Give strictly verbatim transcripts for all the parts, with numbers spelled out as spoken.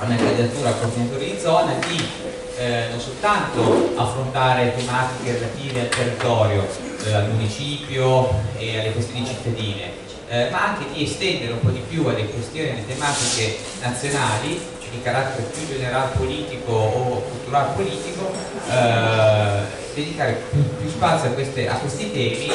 una candidatura al coordinatore di zona di eh, non soltanto affrontare tematiche relative al territorio, eh, al municipio e alle questioni cittadine, eh, ma anche di estendere un po' di più alle questioni e alle tematiche nazionali di carattere più generale politico o culturale politico, eh, dedicare più, più spazio a, queste, a questi temi,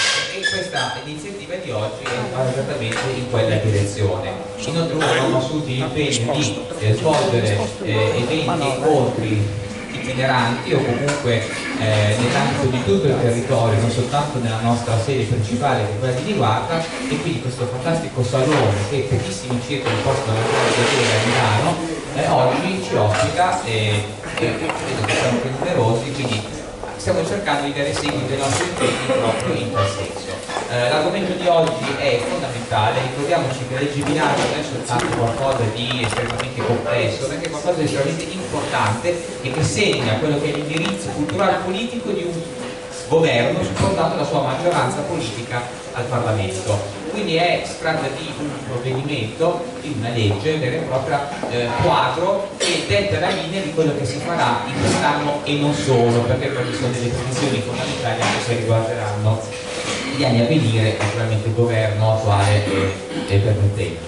e questa iniziativa di oggi va esattamente in quella direzione. Inoltre abbiamo assunto l'impegno di eh, svolgere eh, eventi e incontri itineranti o comunque eh, nell'ambito di tutto il territorio, non soltanto nella nostra sede principale che è quella di Niguarda, e quindi questo fantastico salone che pochissimi circa il posto della vedere a Milano eh, oggi ci ospita e vedo che siamo più numerosi, quindi stiamo cercando di dare seguito ai nostri impegni proprio in tal senso. Eh, l'argomento di oggi è fondamentale, ricordiamoci che la legge bilancio non è soltanto qualcosa di estremamente complesso, ma è qualcosa di estremamente importante e che segna quello che è l'indirizzo culturale e politico di un governo supportato dalla sua maggioranza politica al Parlamento. Quindi è, si tratta di un provvedimento, di una legge vera e propria eh, quadro che detta la linea di quello che si farà in quest'anno e non solo, perché poi ci sono delle decisioni fondamentali anche se riguarderanno gli anni a venire, naturalmente il governo attuale e permettendo.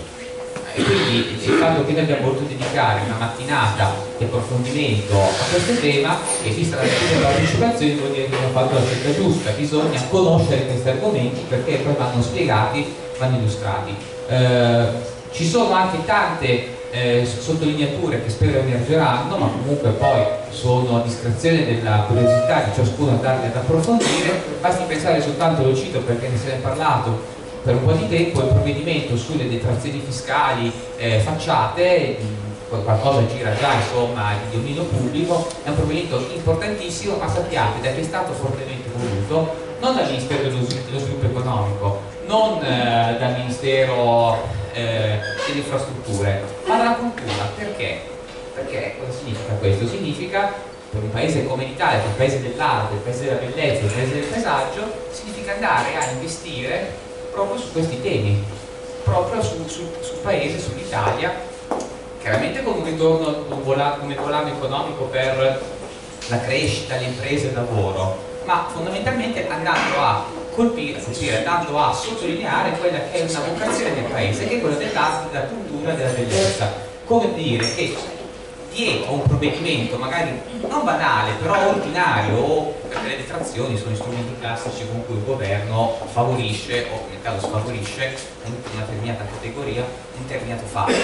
E quindi il fatto che noi abbiamo voluto dedicare una mattinata di approfondimento a questo tema, e vista la sua partecipazione, vuol dire che abbiamo fatto la scelta giusta. Bisogna conoscere questi argomenti perché poi vanno spiegati, vanno illustrati. Eh, ci sono anche tante eh, sottolineature che spero emergeranno, ma comunque poi sono a discrezione della curiosità di ciascuno andarle ad approfondire. Basti pensare soltanto, lo cito perché ne si è parlato per un po' di tempo, il provvedimento sulle detrazioni fiscali eh, facciate, mh, qualcosa gira già insomma di dominio pubblico, è un provvedimento importantissimo, ma sappiate che è stato fortemente voluto non dal Ministero dello Sviluppo Economico, non eh, dal Ministero eh, delle Infrastrutture, ma dalla cultura. Perché? Perché cosa significa questo? Significa, per un paese come l'Italia, per un paese dell'arte, il paese della bellezza, il paese del paesaggio, significa andare a investire proprio su questi temi, proprio sul su, su paese, sull'Italia, chiaramente con un ritorno come volano economico per la crescita, le imprese e il lavoro, ma fondamentalmente andando a colpire, colpire, andando a sottolineare quella che è una vocazione del paese, che è quella dell'arte, della cultura e della bellezza. Come dire che dietro un provvedimento magari non banale, però ordinario, o perché le detrazioni sono strumenti classici con cui il governo favorisce, o nel caso sfavorisce, una determinata categoria, un determinato fatto.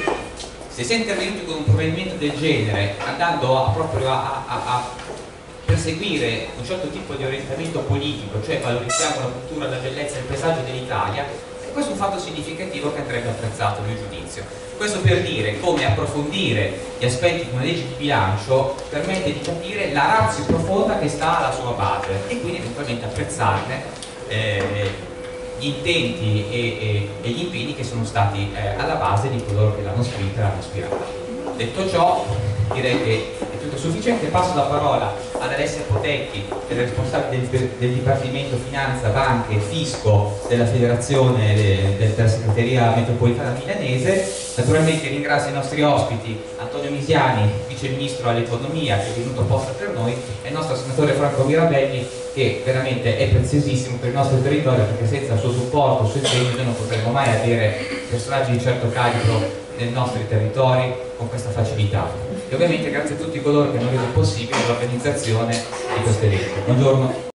Se si è intervenuti con un provvedimento del genere, andando a, proprio a, a, a perseguire un certo tipo di orientamento politico, cioè valorizziamo la cultura, la bellezza e il paesaggio dell'Italia, questo è un fatto significativo che andrebbe apprezzato, a mio giudizio. Questo per dire come approfondire gli aspetti di una legge di bilancio permette di capire la ratio profonda che sta alla sua base e quindi eventualmente apprezzarne eh, gli intenti e, e, e gli impegni che sono stati eh, alla base di coloro che l'hanno scritta e l'hanno ispirata. Detto ciò, direi che è tutto sufficiente. Passo la parola ad Alessia Potecchi, che è responsabile del, del Dipartimento Finanza, Banche e Fisco della Federazione de, de, della Segreteria Metropolitana Milanese. Naturalmente ringrazio i nostri ospiti, Antonio Misiani, Vice Ministro all'Economia, che è venuto apposta per noi, e il nostro senatore Franco Mirabelli, che veramente è preziosissimo per il nostro territorio, perché senza il suo supporto, il suo impegno, noi non potremmo mai avere personaggi di certo calibro nei nostri territori con questa facilità. E ovviamente grazie a tutti coloro che hanno reso possibile l'organizzazione di questo evento. Buongiorno.